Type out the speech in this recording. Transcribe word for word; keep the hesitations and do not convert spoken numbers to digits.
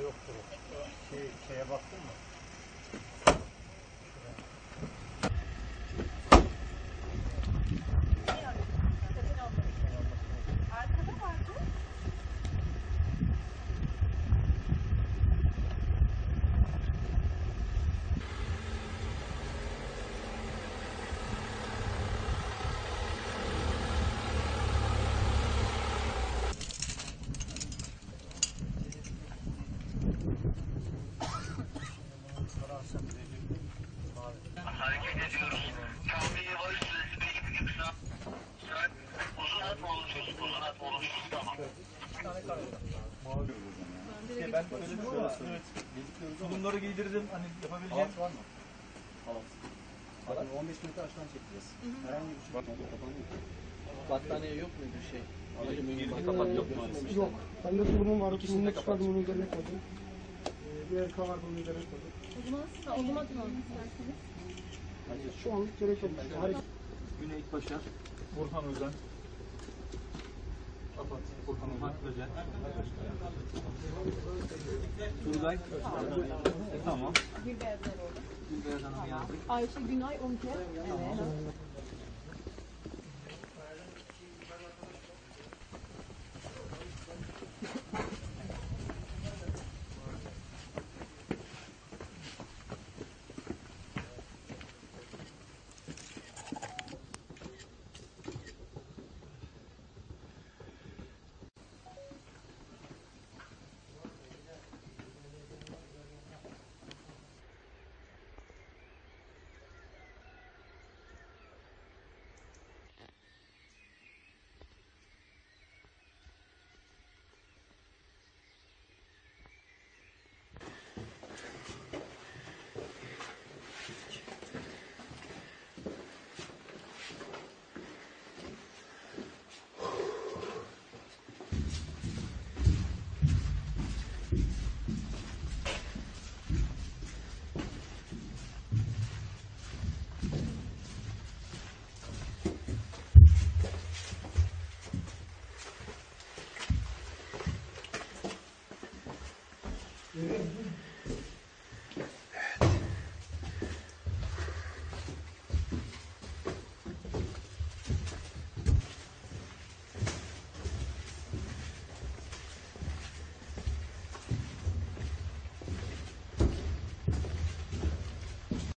yoktur. Şey, şeye baktın mı? Arkada vardı. Hareket ediyoruz. Tahmini var süresi bir iki buçuk saat. Saat uzun at mı oluşuruz? Uzun at mı oluşuruz? Tamam. İşte ben söyledim ama evet. Tulumları giydirdim. Hani yapabileceğim. Halat var mı? Halat. Halat on beş metre aşağıdan çekeceğiz. Herhangi bir şey kapanıyor. Battaniye yok muydu şey? Girdi kapat yok mu? Yok. Bende tulumum var. Tulumunu çıkardım, onun üzerine koydum. Ee, bir erka var, bunun üzerine koydum. O zaman siz oğluma atmamı isterseniz. Şu anlık gerek yok. Harika. Güneyt Başar, Burhan Özen. Afat, Burhan Özen. Turgay. E, tamam. Bir beyazlar oldu. Gülbeyaz Hanım'ı yazdık. Ayşe Günay Onke. Evet.